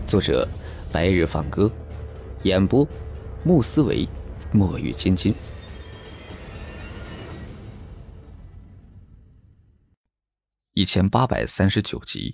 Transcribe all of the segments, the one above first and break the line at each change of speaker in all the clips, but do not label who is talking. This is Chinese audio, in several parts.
作者白日放歌，演播穆思维、墨雨金金。1839集。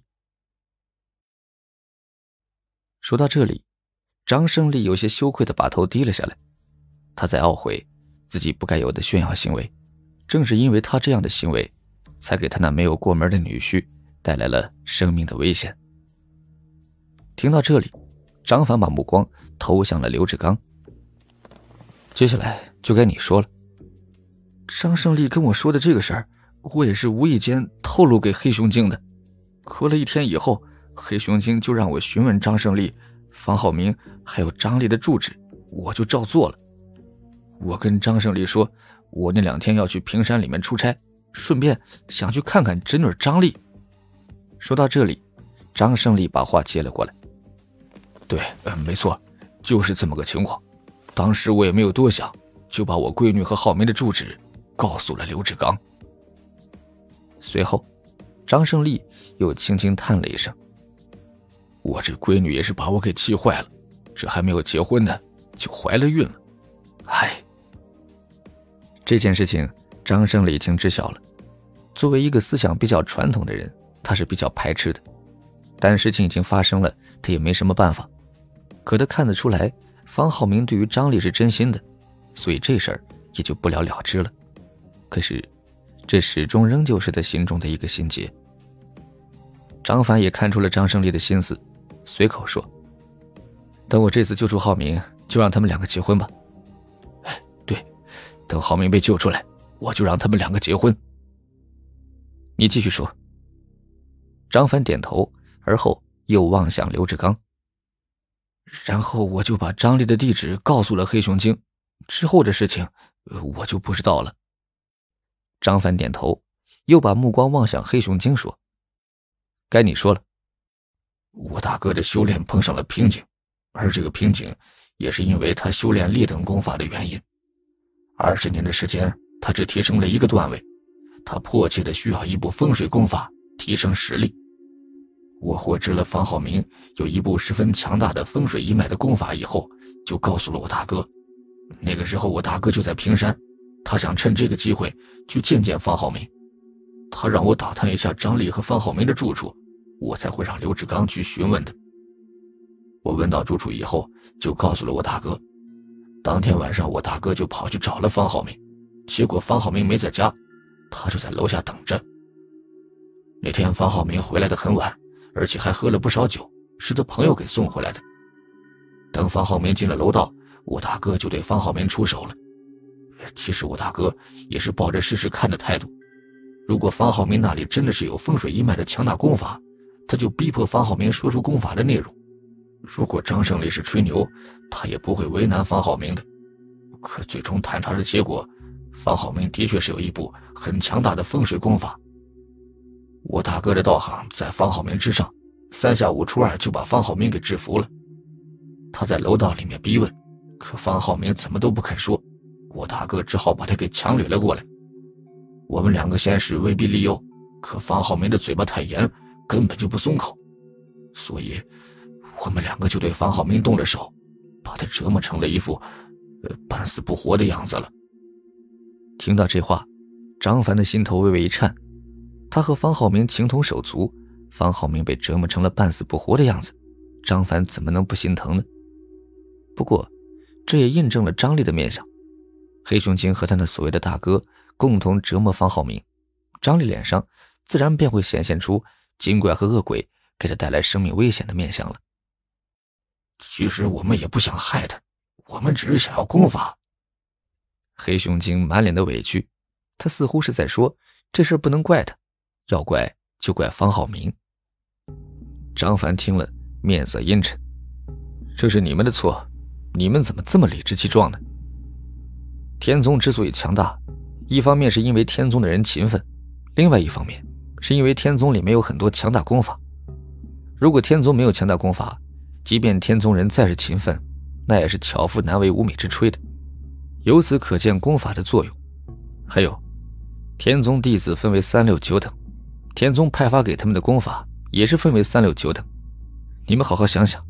说到这里，张胜利有些羞愧地把头低了下来。他在懊悔自己不该有的炫耀行为，正是因为他这样的行为，才给他那没有过门的女婿带来了生命的危险。听到这里，张凡把目光投向了刘志刚。接下来就该你说了。张胜利跟我说的这个事儿，我也是无意间透露给黑熊精的。隔了1天以后，黑熊精就让我询问张胜利、方浩明还有张丽的住址，我就照做了。我跟张胜利说，我那2天要去平山里面出差，顺便想去看看侄女张丽。说到这里，张胜利把话接了过来。对，没错，就是这么个情况。当时我也没有多想，就把我闺女和浩明的住址告诉了刘志刚。随后，张胜利又轻轻叹了一声。我这闺女也是把我给气坏了，这还没有结婚呢，就怀了孕了。唉。这件事情张胜利听知晓了。作为一个思想比较传统的人，他是比较排斥的。但事情已经发生了，他也没什么办法。可他看得出来，方浩明对于张丽是真心的，所以这事儿也就不了了之了。可是，这始终仍旧是他心中的一个心结。张凡也看出了张胜利的心思，随口说：“等我这次救出浩明，就让他们2个结婚吧。”哎，对，等浩明被救出来，我就让他们2个结婚。你继续说。张凡点头，而后又望向刘志刚。然后我就把张丽的地址告诉了黑熊精，之后的事情我就不知道了。张凡点头，又把目光望向黑熊精说：“该你说了。”我大哥的修炼碰上了瓶颈，而这个瓶颈也是因为他修炼劣等功法的原因。20年的时间，他只提升了1个段位，他迫切的需要一部风水功法提升实力。我获知了方浩明有一部十分强大的风水一脉的功法以后，就告诉了我大哥。那个时候我大哥就在平山，他想趁这个机会去见见方浩明。他让我打探一下张丽和方浩明的住处，我才会让刘志刚去询问的。我问到住处以后，就告诉了我大哥。当天晚上我大哥就跑去找了方浩明，结果方浩明没在家，他就在楼下等着。那天方浩明回来的很晚，而且还喝了不少酒，是他朋友给送回来的。等方浩明进了楼道，我大哥就对方浩明出手了。其实我大哥也是抱着试试看的态度，如果方浩明那里真的是有风水一脉的强大功法，他就逼迫方浩明说出功法的内容。如果张胜利是吹牛，他也不会为难方浩明的。可最终探查的结果，方浩明的确是有一部很强大的风水功法。我大哥的道行在方浩明之上，3下5除2就把方浩明给制服了。他在楼道里面逼问，可方浩明怎么都不肯说，我大哥只好把他给强掠了过来。我们2个先是威逼利诱，可方浩明的嘴巴太严，根本就不松口，所以我们2个就对方浩明动了手，把他折磨成了一副半死不活的样子了。听到这话，张凡的心头微微一颤。他和方浩明情同手足，方浩明被折磨成了半死不活的样子，张凡怎么能不心疼呢？不过这也印证了张丽的面相。黑熊精和他那所谓的大哥共同折磨方浩明，张丽脸上自然便会显现出精怪和恶鬼给他带来生命危险的面相了。其实我们也不想害他，我们只是想要功法。黑熊精满脸的委屈，他似乎是在说这事不能怪他，要怪就怪方浩明。张凡听了面色阴沉，这是你们的错，你们怎么这么理直气壮呢？天宗之所以强大，一方面是因为天宗的人勤奋，另外一方面是因为天宗里面有很多强大功法。如果天宗没有强大功法，即便天宗人再是勤奋，那也是巧妇难为无米之炊的。由此可见功法的作用。还有，天宗弟子分为3、6、9等，天宗派发给他们的功法也是分为3、6、9等。你们好好想想，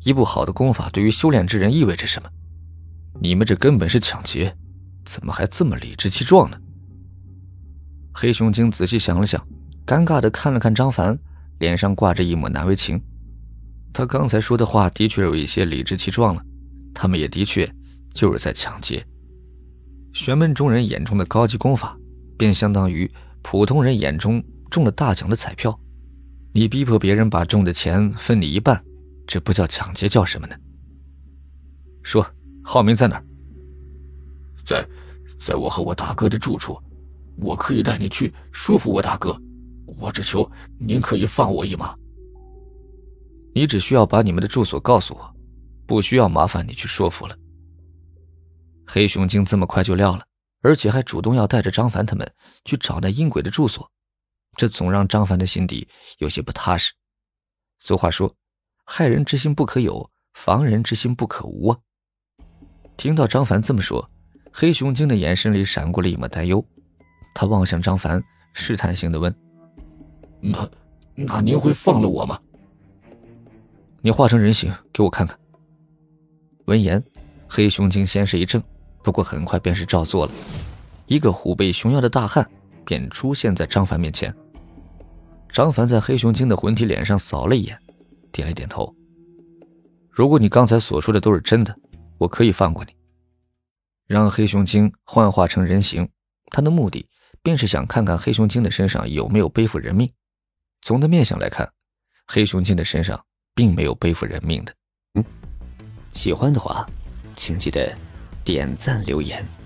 一部好的功法对于修炼之人意味着什么。你们这根本是抢劫，怎么还这么理直气壮呢？黑熊精仔细想了想，尴尬地看了看张凡，脸上挂着一抹难为情。他刚才说的话的确有一些理直气壮了，他们也的确就是在抢劫。玄门中人眼中的高级功法，便相当于普通人眼中中了大奖的彩票。你逼迫别人把中的钱分你一半，这不叫抢劫，叫什么呢？说，浩明在哪儿？
在我和我大哥的住处，我可以带你去说服我大哥，我只求您可以放我一马。
你只需要把你们的住所告诉我，不需要麻烦你去说服了。黑熊精这么快就撂了，而且还主动要带着张凡他们去找那阴鬼的住所，这总让张凡的心底有些不踏实。俗话说，害人之心不可有，防人之心不可无啊。听到张凡这么说，黑熊精的眼神里闪过了一抹担忧，他望向张凡，试探性地问：
那您会放了我吗？
你化成人形给我看看。闻言，黑熊精先是一怔，不过很快便是照做了，一个虎背熊腰的大汉便出现在张凡面前。张凡在黑熊精的魂体脸上扫了一眼，点了点头。如果你刚才所说的都是真的，我可以放过你。让黑熊精幻化成人形，他的目的便是想看看黑熊精的身上有没有背负人命。从他面相来看，黑熊精的身上并没有背负人命的。喜欢的话请记得点赞留言。